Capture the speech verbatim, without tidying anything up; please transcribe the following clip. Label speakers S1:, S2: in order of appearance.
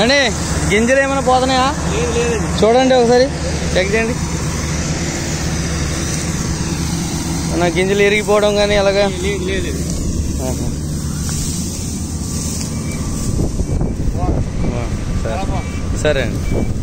S1: అండి గింజలు ఏమైనా పోతున్నాయా చూడండి ఒకసారి చెక్ చేయండి. నా గింజలు ఎరిగిపోవడం కానీ అలాగా సరే సరే అండి.